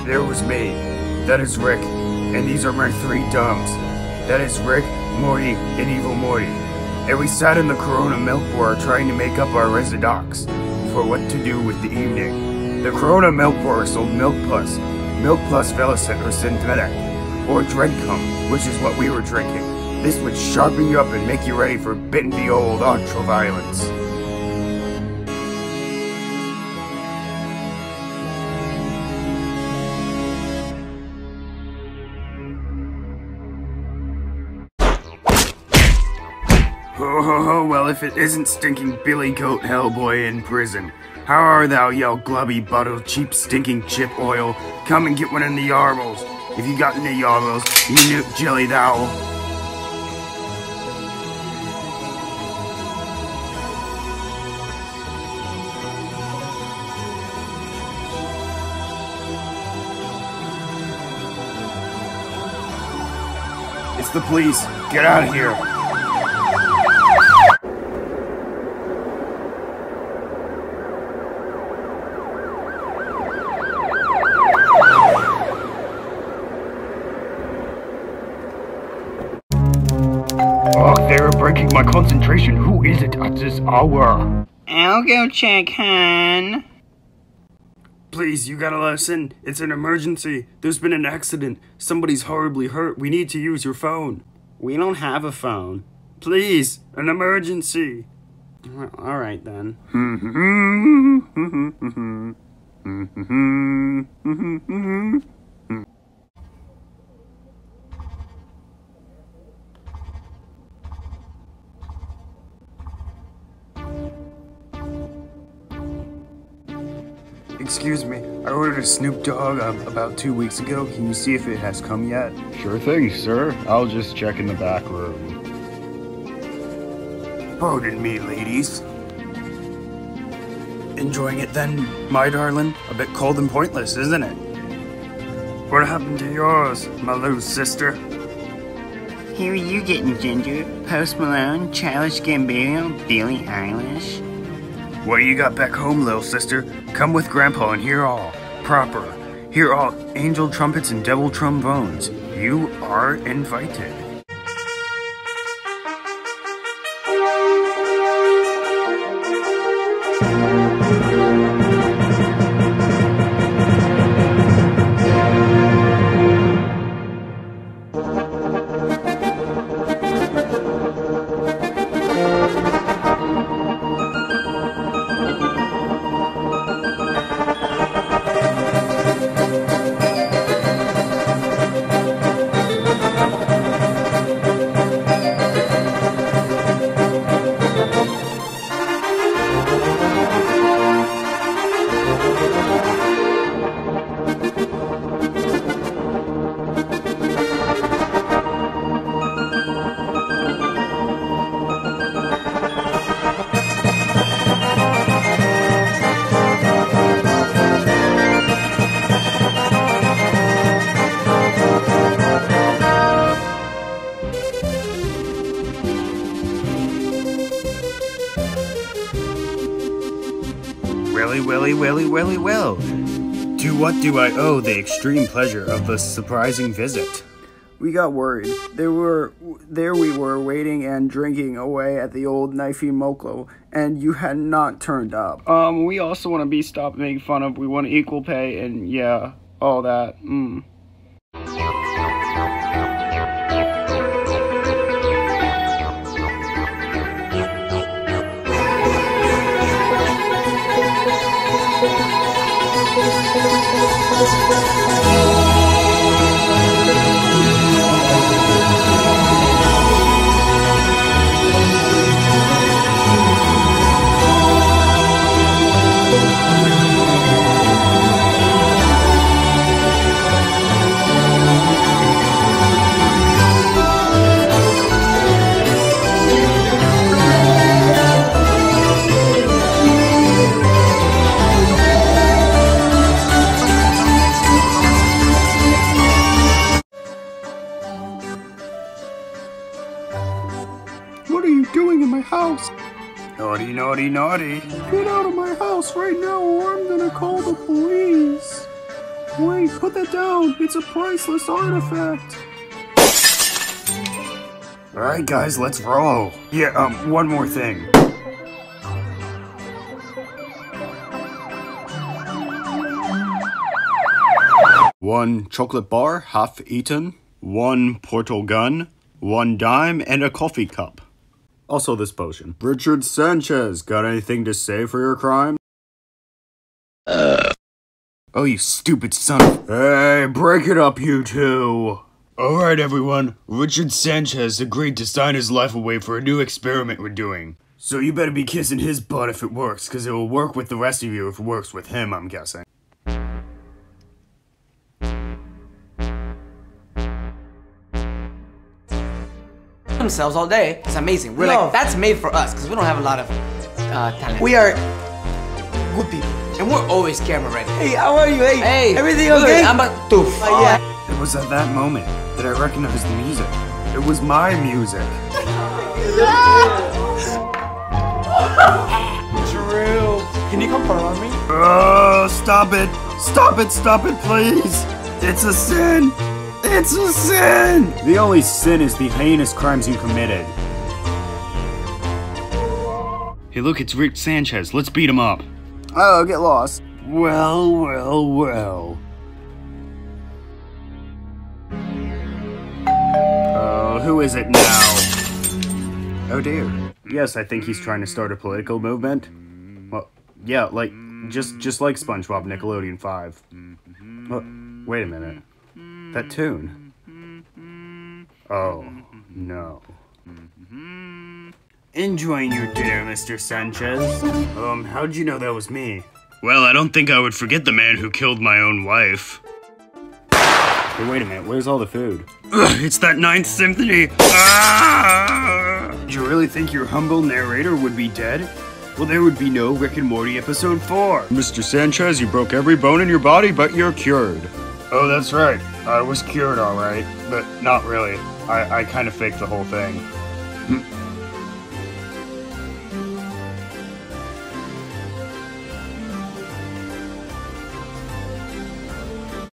there was me. That is Rick, and these are my 3 dumbs. That is Rick, Morty, and Evil Morty. And we sat in the Corona milk bar trying to make up our residocs for what to do with the evening. The Corona milk bar sold Milk Plus Velicent or Synthetic, or Dreadcum, which is what we were drinking. This would sharpen you up and make you ready for bitten the old ultra-violence. Ho ho ho, well if it isn't stinking Billy Goat Hellboy in prison. How are thou, yell glubby bottle, cheap stinking chip oil? Come and get one in the yarbles. If you got any yarbles, you nuke jelly thou. It's the police. Get out of here. Oh, they're breaking my concentration. Who is it at this hour? I'll go check, hon. Please, you gotta let us in. It's an emergency. There's been an accident. Somebody's horribly hurt. We need to use your phone. We don't have a phone. Please, an emergency. Well, alright then. Excuse me, I ordered a Snoop Dogg about 2 weeks ago. Can you see if it has come yet? Sure thing, sir. I'll just check in the back room. Pardon me, ladies. Enjoying it then, my darling? A bit cold and pointless, isn't it? What happened to yours, my little sister? Who are you getting, Ginger? Post Malone, Childish Gambino, Billie Eilish? What do you got back home, little sister? Come with Grandpa and hear all. Proper. Hear all angel trumpets and devil trombones. You are invited. Well. To what do I owe the extreme pleasure of the surprising visit? We got worried. There we were waiting and drinking away at the old Knifey Moklo, and you had not turned up. We also want to be stopped making fun of. We want equal pay, and yeah, all that. What are you doing in my house? Naughty, naughty, naughty. Get out of my house right now or I'm gonna call the police. Wait, put that down. It's a priceless artifact. Alright guys, let's roll. Yeah, one more thing. One chocolate bar, half eaten. One portal gun. 1 dime, and a coffee cup. Also this potion. Richard Sanchez, got anything to say for your crime? Oh, you stupid son of... Hey, break it up, you two! Alright everyone, Richard Sanchez agreed to sign his life away for a new experiment we're doing. So you better be kissing his butt if it works, cause it will work with the rest of you if it works with him, I'm guessing. Themselves all day. It's amazing. We're like, that's made for us because we don't have a lot of talent. We are good people, and we're always camera ready. Hey, how are you? Hey, everything okay? I'm a doof. Yeah. It was at that moment that I recognized the music. It was my music. True. Can you come follow me? Oh, stop it! Stop it! Stop it, please! It's a sin! It's a sin! The only sin is the heinous crimes you committed. Hey look, it's Rick Sanchez. Let's beat him up. Oh, get lost. Well, well, well. Who is it now? Oh dear. Yes, I think he's trying to start a political movement. Well, yeah, like, just like SpongeBob Nickelodeon 5. Well, wait a minute. That tune. Oh, no. Enjoying your dinner, Mr. Sanchez. How'd you know that was me? Well, I don't think I would forget the man who killed my own wife. Hey, wait a minute, where's all the food? It's that 9th Symphony! Ah! Did you really think your humble narrator would be dead? Well, there would be no Rick and Morty episode 4. Mr. Sanchez, you broke every bone in your body, but you're cured. Oh, that's right. I was cured alright, but not really. I kind of faked the whole thing.